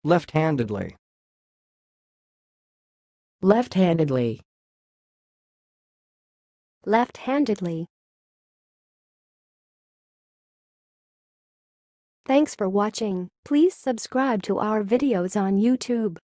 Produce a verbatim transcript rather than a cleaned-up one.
Left-handedly. Left-handedly. Left-handedly. Thanks for watching. Please subscribe to our videos on YouTube.